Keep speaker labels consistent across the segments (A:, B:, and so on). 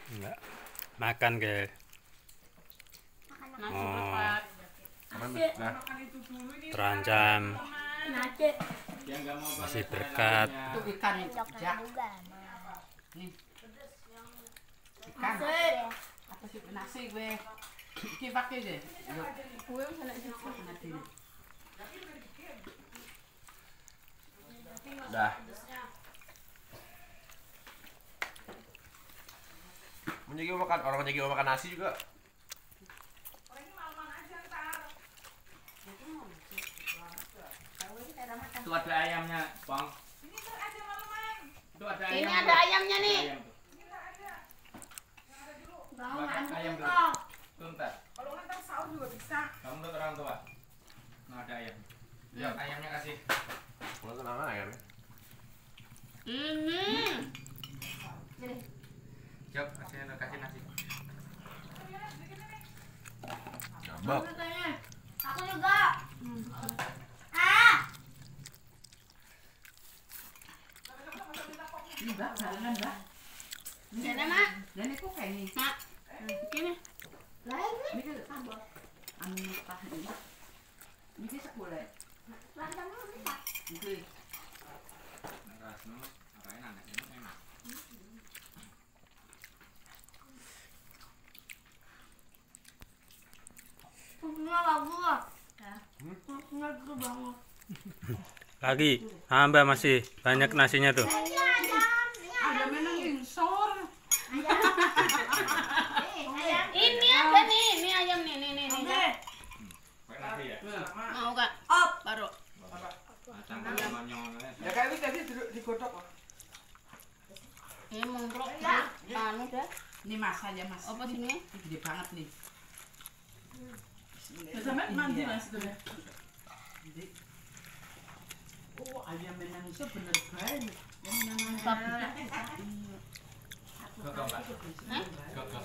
A: Enggak. Makan ke.
B: Nasi
A: Oh,
B: berkat.
C: Nah,
A: terancam
B: Nasi.
A: masih berkat.
B: Itu ikan jak. Nih. Ikan. Apa sih nasi gue? Iki pakai deh. Gue bisa nasi.
C: dah. Orang menjadi makan nasi juga.
D: Itu ada ayamnya, Bang. Itu ada ayam.
B: Ini ada ayamnya nih.
D: Makan ayam dulu. Bentar.
E: Kalau ngantar sahur juga bisa.
D: Kamu lihat orang tua. Nah, ada ayam. Lihat ayamnya kasih.
C: Mau kenangan ayamnya.
B: Ini.
D: Jok, kasih nasi.
C: Jambak.
B: Aku juga. Ah.
E: Ini Mbak, barengan Mbak.
B: Jadi mak.
E: Dan itu kayak ini.
B: Mak. Gini.
E: Ini kan tambah. Anu apa ini? Ini sekolah. Ini.
D: Ras, apa enak? Enak.
B: Susunya bagus lah. Susunya itu banget.
A: Lagi, tambah masih banyak nasinya tuh.
E: Ada menang insor.
B: Ini ada nih, ini ayam nih.
D: Pakai nasi ya?
B: Mau kak? Baru.
D: Macam ayam.
E: Ya kayak ini tadi digodok.
B: Ini mengkrok anu deh.
E: Ini mas aja mas.
B: Apa sini?
E: Ini gede banget nih.
F: Sampai mandi mas itu ya.
E: Oh ayam Indonesia bener banget. Yang namanya
D: Gogok, Pak. Gogok.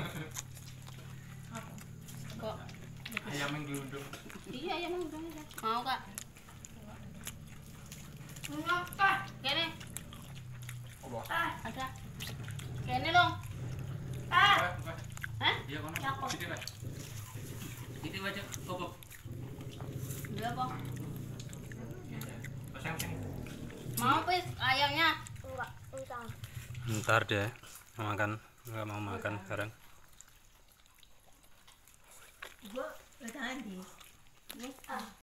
B: Kok?
D: Ayam yang diundung.
B: Iya ayam udang aja. Mau kak? Mau kak? Kene. Ada. Kene dong.
D: Hah?
B: Hah?
D: Iya, kono.
B: Cakep.
D: Sini, Pak. Sini aja, gogok.
B: Udah kok.
D: Pasang sini.
B: Mau pis ayamnya?
A: Ntar deh makan, nggak mau makan sekarang.
F: Gue udah tadi.